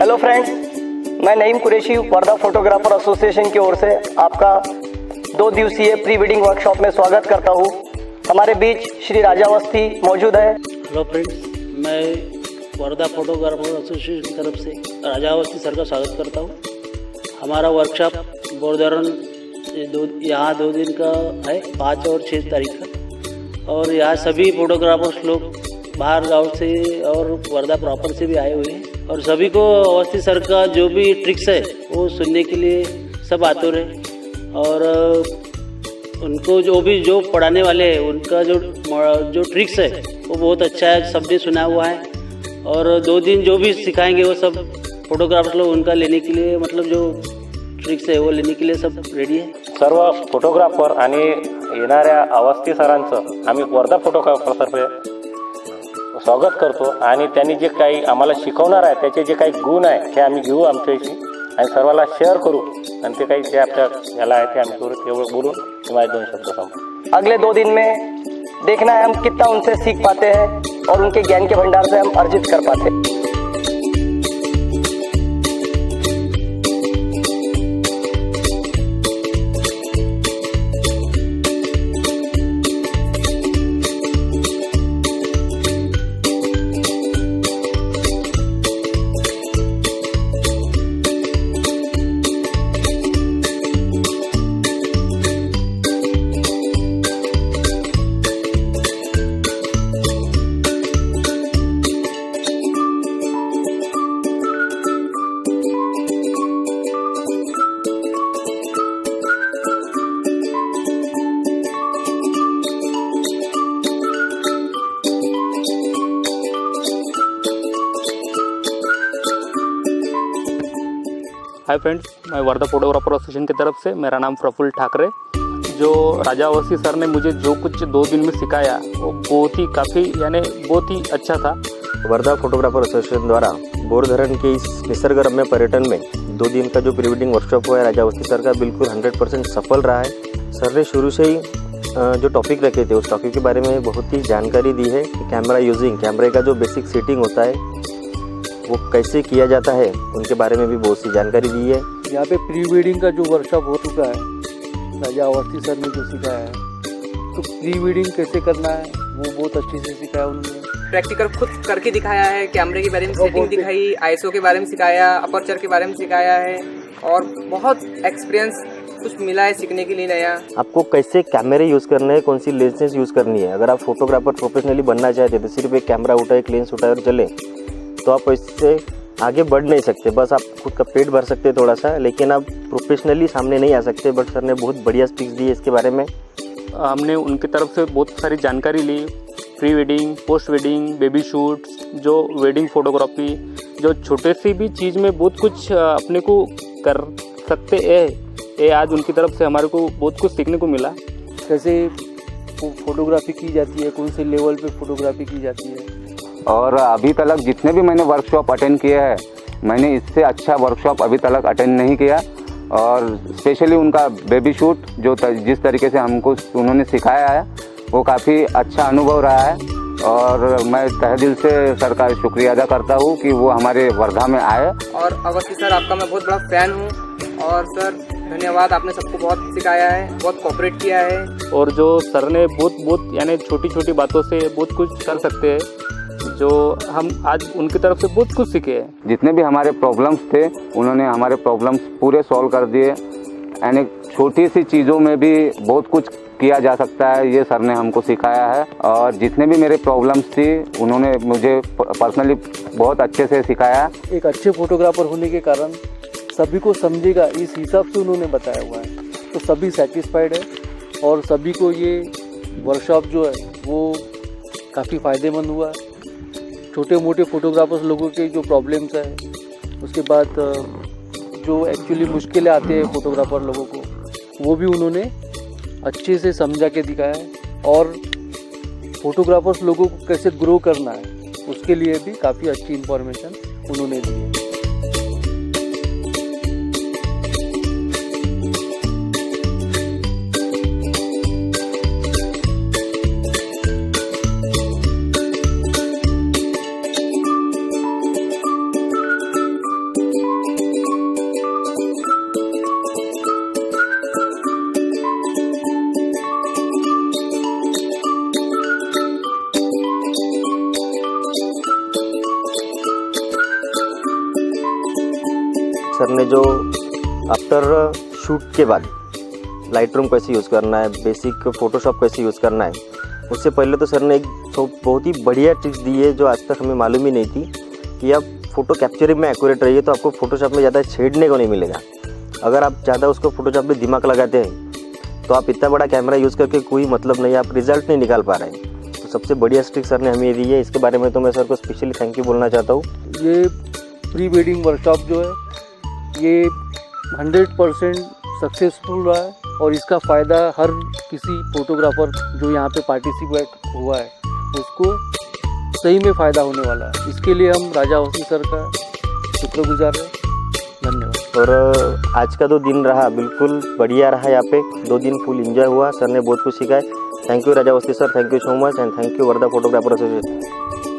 Hello friends, मैं Naeem Qureshi Wardha photographer association की ओर से आपका 2 दिवसीय प्री वेडिंग वर्कशॉप में स्वागत करता हूं। हमारे बीच श्री राजा अवस्थी मौजूद है। हेलो फ्रेंड्स, मैं वर्धा फोटोग्राफर एसोसिएशन की तरफ से राजा अवस्थी सर का स्वागत करता हूं। हमारा वर्कशॉप बोरदरन यहाँ 2 दिन का है, 5 और 6 तारीख का, और यहाँ सभी फोटोग्राफर्स लोग बाहर गांव से और वर्धा प्रॉपर से भी आए हुए हैं, और सभी को अवस्थी सर का जो भी ट्रिक्स है वो सुनने के लिए सब आते रहे। और उनको जो पढ़ाने वाले हैं उनका जो ट्रिक्स है वो बहुत अच्छा है, सबने सुना हुआ है। और 2 दिन जो भी सिखाएंगे वो सब फोटोग्राफर लोग उनका लेने के लिए, मतलब जो ट्रिक्स आहे वो लेने के लिए सब रेडी आहे। सर्व फोटोग्राफर आणि येणाऱ्या अवस्थी सरांचं आम्ही वर्धा फोटोग्राफरतर्फे स्वागत करतो आणि त्यांनी जे काही आम्हाला शिकवणार आहे त्याचे जे काही गुण आहे ते आम्ही घेऊ आमच्याशी आणि सर्वांना शेअर करू, आणि ते काही जे आपल्या याला आहे ते आम्ही करू। तेवढं बोलून तुम्हारे 2 शब्द संपू। अगले 2 दिन में देखना है हम कितना उनसे सीख पाते हैं और उनके ज्ञान के भंडार से हम अर्जित कर पाते हैं। हाय फ्रेंड्स, मैं वर्धा फोटोग्राफर एसोसिएशन की तरफ से, मेरा नाम प्रफुल्ल ठाकरे। जो राजा अवस्थी सर ने मुझे जो कुछ 2 दिन में सिखाया वो बहुत ही अच्छा था। वर्धा फोटोग्राफर एसोसिएशन द्वारा बोरधरण के इस निसर्गरम्य पर्यटन में 2 दिन का जो प्री वेडिंग वर्कशॉप हुआ है राजा अवस्थी सर का, बिल्कुल 100% सफल रहा है। सर ने शुरू से ही जो टॉपिक रखे थे उस टॉपिक के बारे में बहुत ही जानकारी दी है कि कैमरे का जो बेसिक सेटिंग होता है वो कैसे किया जाता है, उनके बारे में भी बहुत सी जानकारी दी है। यहाँ पे प्री वेडिंग का जो वर्कशॉप हो चुका है, राजा अवस्थी सर ने जो सिखाया है, तो प्री वेडिंग कैसे करना है वो बहुत अच्छे से सिखाया उन्होंने। प्रैक्टिकल खुद करके दिखाया है, कैमरे के बारे में सेटिंग दिखाई, आईएसओ के बारे में सिखाया, अपर्चर के बारे में सिखाया है, और बहुत एक्सपीरियंस कुछ मिला है सीखने के लिए नया। आपको कैसे कैमरे यूज़ करने हैं, कौन सी लेंसेज यूज़ करनी है। अगर आप फोटोग्राफर प्रोफेशनली बनना चाहते तो सिर्फ एक कैमरा उठाए, एक लेंस उठाए और चले, तो आप इससे आगे बढ़ नहीं सकते। बस आप खुद का पेट भर सकते हैं थोड़ा सा, लेकिन आप प्रोफेशनली सामने नहीं आ सकते। बट सर ने बहुत बढ़िया स्पीच दी है इसके बारे में। हमने उनकी तरफ से बहुत सारी जानकारी ली, pre wedding, post wedding, baby shoots, जो वेडिंग फोटोग्राफी, जो छोटे सी भी चीज़ में बहुत कुछ अपने को कर सकते हैं। ये आज उनकी तरफ से हमारे को बहुत कुछ सीखने को मिला। कैसे फोटोग्राफी की जाती है, कौन से लेवल पे फोटोग्राफी की जाती है। और अभी तक जितने भी मैंने वर्कशॉप अटेंड किए हैं, मैंने इससे अच्छा वर्कशॉप अभी तक अटेंड नहीं किया। और स्पेशली उनका बेबी शूट जिस तरीके से हमको उन्होंने सिखाया है वो काफ़ी अच्छा अनुभव रहा है, और मैं तहे दिल से सर का शुक्रिया अदा करता हूँ कि वो हमारे वर्धा में आए। और अवस्थी सर आपका मैं बहुत बड़ा फैन हूँ, और सर धन्यवाद, आपने सबको बहुत सिखाया है, बहुत कोऑपरेट किया है। और जो सर ने बहुत यानी छोटी बातों से बहुत कुछ कर सकते हैं, जो हम आज उनकी तरफ से बहुत कुछ सीखे हैं। जितने भी हमारे प्रॉब्लम्स थे उन्होंने हमारे प्रॉब्लम्स पूरे सॉल्व कर दिए, यानी छोटी सी चीज़ों में भी बहुत कुछ किया जा सकता है, ये सर ने हमको सिखाया है। और जितने भी मेरे प्रॉब्लम्स थी उन्होंने मुझे पर्सनली बहुत अच्छे से सिखाया। एक अच्छे फोटोग्राफर होने के कारण सभी को समझेगा इस हिसाब से उन्होंने बताया हुआ है, तो सभी सेटिस्फाइड है, और सभी को ये वर्कशॉप जो है वो काफ़ी फ़ायदेमंद हुआ है। छोटे मोटे फोटोग्राफर्स लोगों के जो प्रॉब्लम्स है, उसके बाद जो एक्चुअली मुश्किलें आते हैं फोटोग्राफर लोगों को, वो भी उन्होंने अच्छे से समझा के दिखाया है। और फोटोग्राफर्स लोगों को कैसे ग्रो करना है उसके लिए भी काफ़ी अच्छी इन्फॉर्मेशन उन्होंने दी है। सर ने जो आफ्टर शूट के बाद लाइट रूम कैसे यूज़ करना है, बेसिक फोटोशॉप कैसे यूज़ करना है, उससे पहले तो सर ने एक बहुत ही बढ़िया ट्रिक्स दी है जो आज तक हमें मालूम ही नहीं थी कि आप फ़ोटो कैप्चरिंग में एक्यूरेट रहिए तो आपको फोटोशॉप में ज़्यादा छेड़ने को नहीं मिलेगा। अगर आप ज़्यादा उसको फोटोशॉप में दिमाग लगाते हैं तो आप इतना बड़ा कैमरा यूज़ करके कोई मतलब नहीं, आप रिजल्ट नहीं निकाल पा रहे हैं। तो सबसे बढ़िया ट्रिक सर ने हमें दी है, इसके बारे में तो मैं सर को स्पेशली थैंक यू बोलना चाहता हूँ। ये प्री वेडिंग वर्कशॉप जो है ये 100% सक्सेसफुल रहा है और इसका फ़ायदा हर किसी फोटोग्राफर जो यहाँ पे पार्टिसिपेट हुआ है उसको सही में फ़ायदा होने वाला है। इसके लिए हम राजा अवस्थी सर का शुक्रगुजार हैं। धन्यवाद। और आज का 2 दिन रहा बिल्कुल बढ़िया रहा, यहाँ पे 2 दिन फुल एंजॉय हुआ, सर ने बहुत कुछ सिखाया। Thank you Raja Awasthi sir, thank you so much and thank you Wardha photographer association.